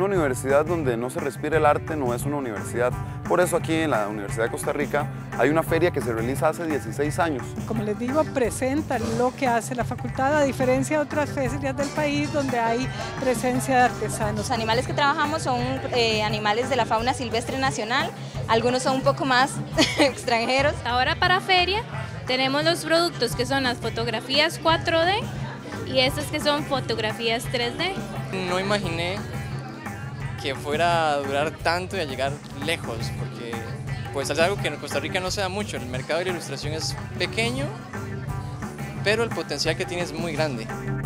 universidad donde no se respira el arte no es una universidad. Por eso aquí en la Universidad de Costa Rica hay una feria que se realiza hace 16 años. Como les digo, presenta lo que hace la facultad, a diferencia de otras ferias del país donde hay presencia de artesanos. Los animales que trabajamos son animales de la fauna silvestre nacional, algunos son un poco más extranjeros. Ahora para feria tenemos los productos que son las fotografías 4D y estas que son fotografías 3D. No imaginé que fuera a durar tanto y a llegar lejos, porque pues es algo que en Costa Rica no se da mucho. El mercado de la ilustración es pequeño, pero el potencial que tiene es muy grande.